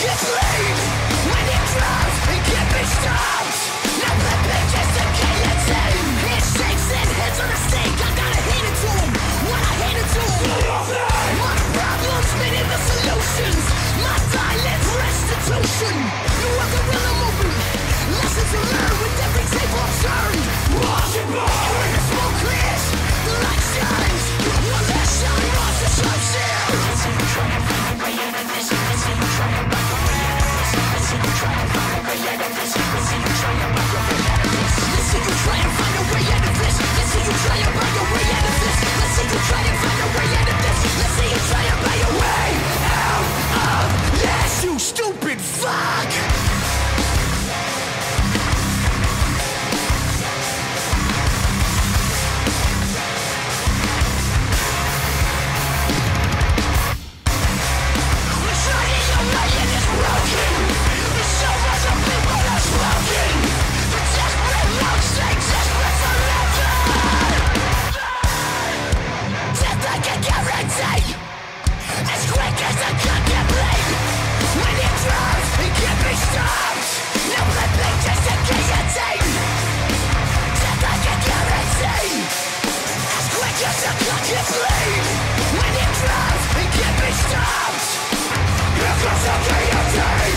can bleed. When it drops, it can't be stopped. Now the bitch is a guillotine. It shakes and hits on the stake. I gotta hand it to him. What I hand it to him. My problems, many the solutions. My silent restitution. You are guerrilla movement. Lessons to learn with every table turned. Watch it burn. And when the smoke clears, the light shines. One last shine, lost the sunset. Let's see you try and find a way out of this. Let's see you try and find a way out of this. Let's see you try and find a way out of this. Let's see you try and find a way out of this. Let's see you try and find a way out of this. Let's see you try and find a way out of this. Let's see you try and find a way out of this. Let's see you try and find a way out of this. You stupid fuck. As quick as a gun can bleed. When it drops, it can't be stopped. No blood bleed, just a guillotine. Death like a guarantee. As quick as a gun can bleed. When it drops, it can't be stopped. Here comes a guillotine.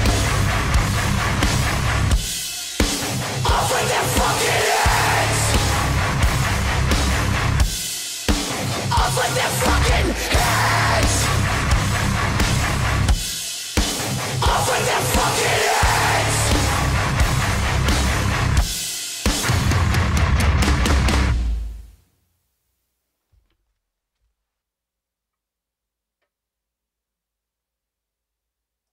Off with their fucking heads. Off with their